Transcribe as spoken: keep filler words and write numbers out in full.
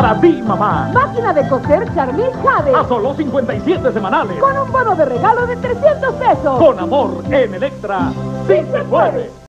Para ti, mamá. Máquina de coser Charmix Jade. A solo cincuenta y siete semanales. Con un bono de regalo de trescientos pesos. Con amor en Electra. ¡Sí se puede!